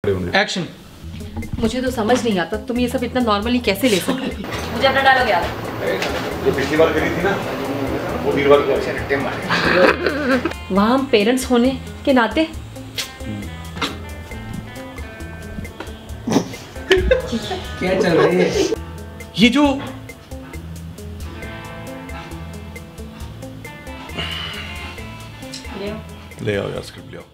कपड़े होंगे। एक्शन। मुझे तो समझ नहीं आता तुम ये सब इतना नॉर्मली कैसे ले सकते हो। मुझे अपना डायलॉग याद है। जो पिछली बार करी थी ना, वो वीरवार को अच्छे रट्टे मारे। वहाँ हम पेरेंट्स होने के नाते क्या चल रही है? ये जो ले आओ यार, स्क्रिप्ट ले आओ।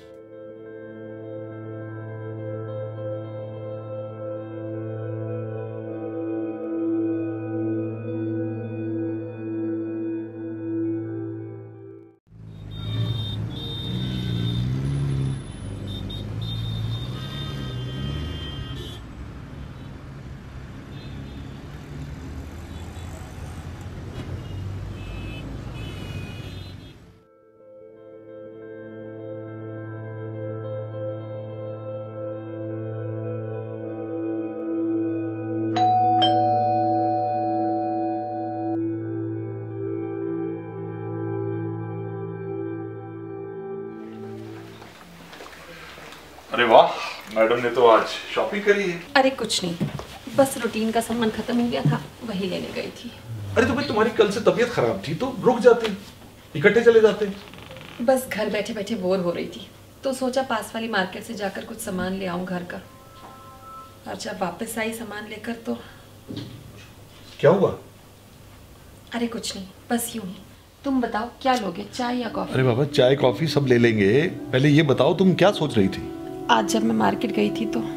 अरे वाह, मैडम ने तो आज शॉपिंग करी है। अरे कुछ नहीं, बस रूटीन का सामान खत्म हो गया था, वही लेने गई थी। अरे तो भाई तुम्हारी कल से तबीयत खराब थी तो रुक जाते, इकट्ठे चले जाते। बस घर बैठे बैठे बोर हो रही थी तो सोचा पास वाली मार्केट से जाकर कुछ सामान ले आऊं घर का। और जब वापस आई सामान लेकर तो क्या हुआ? अरे कुछ नहीं, बस यूं ही। तुम बताओ क्या लोगे, चाय या कॉफी? अरे बाबा, चाय कॉफी सब ले लेंगे, पहले ये बताओ तुम क्या सोच रही थी? आज जब मैं मार्केट गई थी तो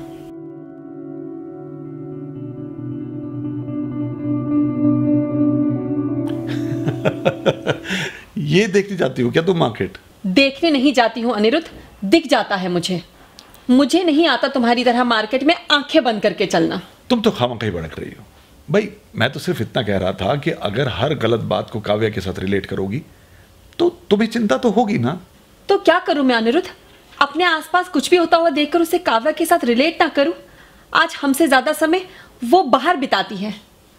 ये देखने जाती हो क्या तुम मार्केट? देखने नहीं जाती हूँ अनिरुद्ध, दिख जाता है मुझे। मुझे नहीं आता तुम्हारी तरह मार्केट में आंखें बंद करके चलना। तुम तो खामखा ही भड़क रही हो। भाई मैं तो सिर्फ इतना कह रहा था कि अगर हर गलत बात को काव्या के साथ रिलेट करोगी तो तुम्हें चिंता तो होगी ना। तो क्या करूं मैं अनिरुद्ध? अपने आसपास कुछ भी होता हुआ देखकर उसे काव्या के साथ रिलेट ना करूं? आज हमसे ज्यादा समय वो बाहर बिताती है।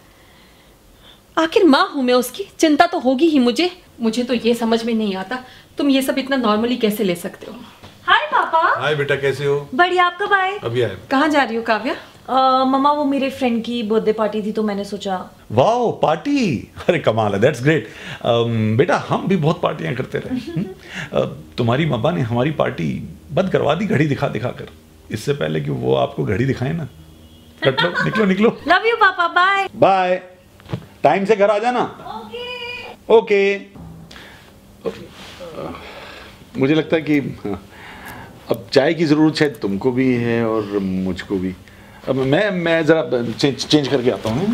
आखिर माँ हूं मैं उसकी, चिंता तो होगी ही मुझे। मुझे तो ये समझ में नहीं आता तुम ये सब इतना नॉर्मली कैसे ले सकते हो। हाय पापा। हाय बेटा, कैसे हो? बढ़िया, आप कब आए? अभी आए। कहाँ जा रही हो काव्या? मम्मा वो मेरे फ्रेंड की बर्थडे पार्टी थी तो मैंने सोचा। Wow, party! अरे कमाल है, दैट्स ग्रेट। बेटा हम भी बहुत पार्टियां करते रहे। तुम्हारी मम्मा ने हमारी पार्टी बंद करवा दी घड़ी दिखा दिखा कर, इससे पहले कि वो आपको घड़ी दिखाए ना। कट लो, निकलो निकलो। लव यू पापा, बाय बाय। टाइम से घर आ जाना। ओके। मुझे लगता है कि अब चाय की जरूरत शायद तुमको भी है और मुझको भी। अब मैं जरा चेंज करके आता हूँ।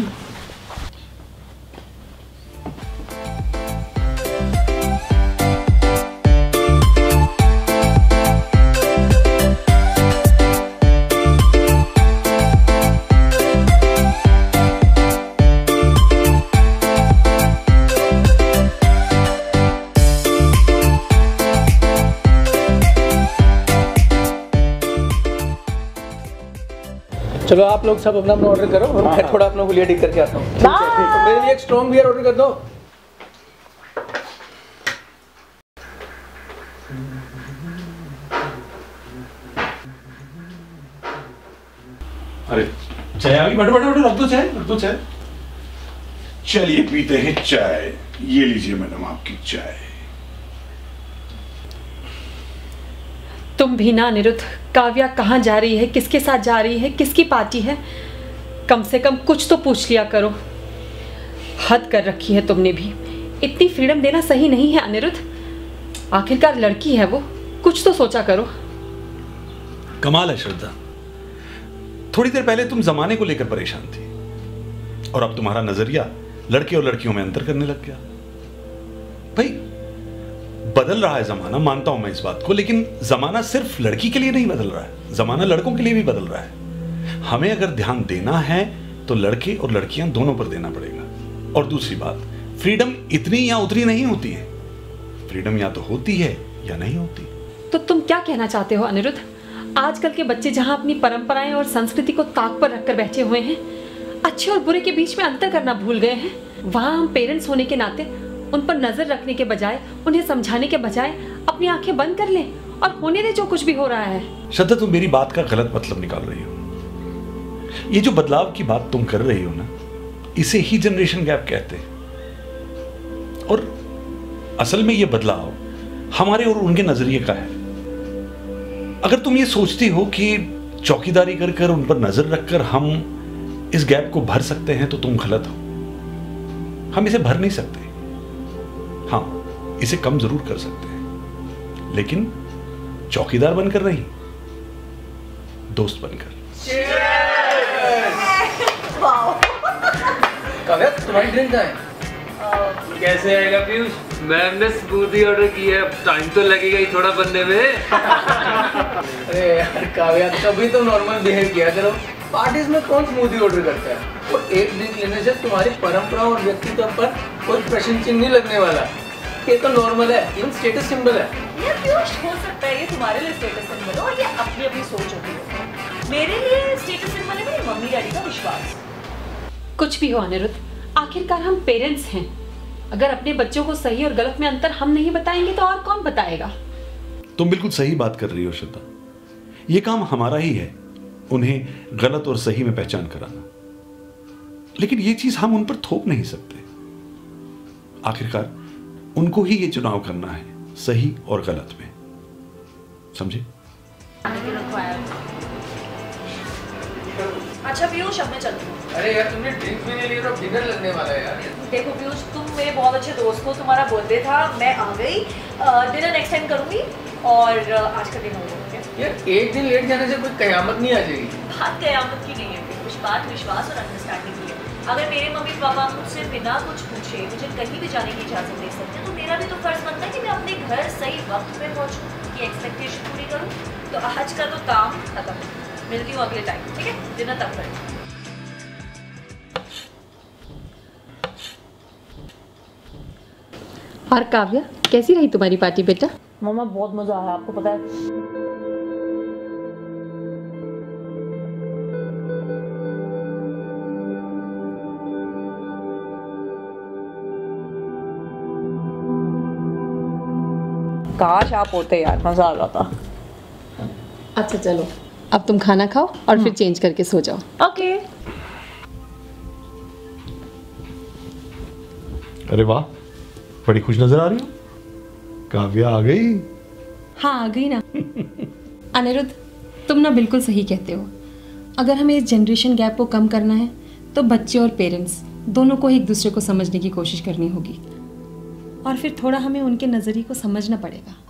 चलो आप लोग सब अपना अपना ऑर्डर करो और मैं थोड़ा अपना हुलिया ठीक करके आता हूँ। तो मेरे लिए एक स्ट्रॉन्ग बियर ऑर्डर कर दो। अरे चाय आ गई, बैठो बैठो बैठो, रख दो चाय, रख दो चाय। चलिए पीते हैं चाय। ये लीजिए मैडम आपकी चाय। तुम भी ना अनिरुद्ध, काव्या कहाँ जा रही है, किसके साथ जा रही है, किसकी पार्टी है, कम से कम कुछ तो पूछ लिया करो। हद कर रखी है तुमने भी। इतनी फ्रीडम देना सही नहीं है अनिरुद्ध। आखिरकार लड़की है वो, कुछ तो सोचा करो। कमाल है श्रद्धा, थोड़ी देर पहले तुम जमाने को लेकर परेशान थी और अब तुम्हारा नजरिया लड़के और लड़कियों में अंतर करने लग गया। भाई बदल रहा है जमाना, मानता हूं मैं इस बात को, लेकिन जमाना सिर्फ लड़की के लिए नहीं बदल रहा है, जमाना लड़कों के लिए भी बदल रहा है। हमें अगर ध्यान देना है तो लड़के और लड़कियां दोनों पर देना पड़ेगा। और दूसरी बात, फ्रीडम इतनी या उतनी नहीं होती है, फ्रीडम या तो होती है या नहीं होती। तो तुम क्या कहना चाहते हो अनिरुद्ध? आजकल के बच्चे जहां अपनी परंपराएं और संस्कृति को ताक पर रखकर बैठे हुए हैं, अच्छे और बुरे के बीच में अंतर करना भूल गए हैं, वहां हम पेरेंट्स होने के नाते उन पर नजर रखने के बजाय, उन्हें समझाने के बजाय अपनी आंखें बंद कर लें और होने दे जो कुछ भी हो रहा है। श्रद्धा, तुम मेरी बात का गलत मतलब निकाल रही हो। ये जो बदलाव की बात तुम कर रही हो ना, इसे ही जनरेशन गैप कहते हैं। और असल में ये बदलाव हमारे और उनके नजरिए का है। अगर तुम ये सोचती हो कि चौकीदारी कर कर उन पर नजर रखकर हम इस गैप को भर सकते हैं तो तुम गलत हो। हम इसे भर नहीं सकते। हाँ, इसे कम जरूर कर सकते हैं, लेकिन चौकीदार बनकर नहीं, दोस्त बनकर। काव्या, तुम्हारी ड्रिंक कहाँ है? कैसे आएगा पीयूष? मैम ने स्मूदी ऑर्डर की है, टाइम तो लगेगा ही थोड़ा बनने में। अरे यार काव्या, कभी तो नॉर्मल बिहेव किया करो। पार्टीज में कौन स्मूदी ऑर्डर करता है? और एक ड्रिंक लेने से तुम्हारी परंपरा और व्यक्तित्व पर कोई प्रश्न चिन्ह नहीं लगने वाला। ये तो नॉर्मल है, इन स्टेटस सिंबल है। ये पीयूष हो सकता है ये तुम्हारे लिए स्टेटस सिंबल हो, और ये अपनी अपनी सोच होती है। मेरे लिए स्टेटस सिंबल है मेरी मम्मी डैडी का विश्वास। कुछ भी हो अनिरुद्ध, आखिरकार हम पेरेंट्स हैं। अगर अपने बच्चों को सही और गलत में अंतर हम नहीं बताएंगे तो और कौन बताएगा? तुम बिल्कुल सही बात कर रही हो श्रद्धा। यह काम हमारा ही है, उन्हें गलत और सही में पहचान कराना। लेकिन यह चीज हम उन पर थोप नहीं सकते। आखिरकार उनको ही ये चुनाव करना है, सही और गलत में। समझे? अच्छा पीयूष, अब मैं चलती हूँ। अरे यार, तुमने ड्रिंक भी नहीं ली तो डिनर लगने वाला है यार। देखो पीयूष, तुम मेरे बहुत अच्छे दोस्त हो, तुम्हारा बर्थडे था, मैं आ गई। डिनर नेक्स्ट टाइम करूंगी और आज का दिन हो गया। यार एक दिन लेट जाने से कोई कयामत नहीं आ जाएगी। बात कयामत की नहीं है पीयूष, बात विश्वास और अंडरस्टैंडिंग की है। अगर मेरे मम्मी पापा मुझसे बिना कुछ पूछे मुझे कहीं भी जाने की इजाज़त दे सकते हैं, तो मेरा भी तो फर्ज बनता है कि मैं अपने घर सही वक्त पे पहुँचूँ, उनकी एक्सपेक्टेशन पूरी करूँ। तो आज का तो काम खत्म। मिलती हूँ अगले टाइम, ठीक है? डिनर तक करें। और काव्या, कैसी रही तुम्हारी पार्टी बेटा? मम्मा बहुत मजा आया, आपको पता है। काश आप होते यार, मजा आ जाता। अच्छा चलो, अब तुम खाना खाओ और फिर चेंज करके सो जाओ। ओके। अरे वाह, बड़ी खुश नजर आ रही हो। काव्या आ गई। हाँ आ गई ना। अनिरुद्ध, तुम ना बिल्कुल सही कहते हो। अगर हमें इस जनरेशन गैप को कम करना है तो बच्चे और पेरेंट्स दोनों को एक दूसरे को समझने की कोशिश करनी होगी, और फिर थोड़ा हमें उनके नज़रिए को समझना पड़ेगा।